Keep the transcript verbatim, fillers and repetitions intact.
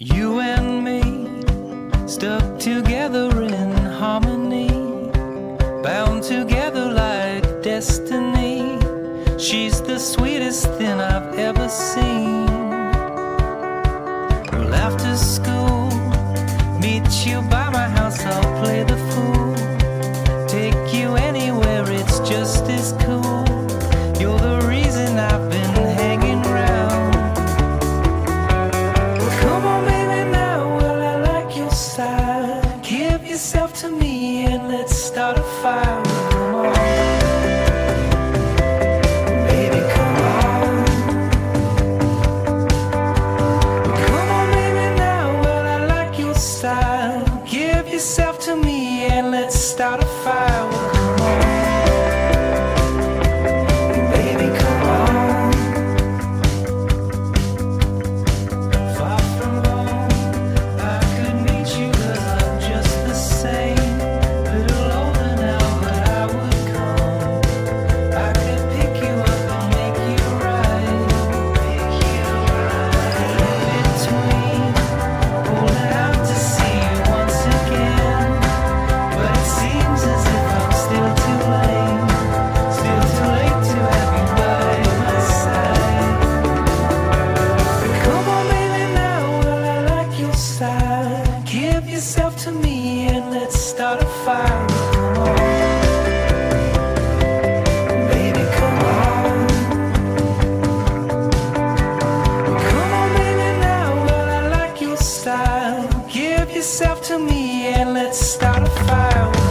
You and me, stuck together in harmony, bound together like destiny. She's the sweetest thing I've ever seen. Well, after school, meet you by my house, I'll play the fool. Take you anywhere, it's just as cool. You're the reason I've been hanging round. Come on baby now, well I like your style. Give yourself to me and let's start a fire. Come on, baby, come on. Come on baby now, well I like your style. Give yourself to me and let's start a fire. Come on, baby, come on. Far from home, I could meet you 'cause I'm just the same. Little older now, but I would come. I could pick you up and make you right. Pick you right. In between, holding out to see you once again. But it seems as if I'm still too late. Still too late to have you by my side. Come on baby now, well I like your style. Give yourself to me and let's start a fire. Come on, baby, come on. Come on baby now, well I like your style. Give yourself to me and let's start a fire.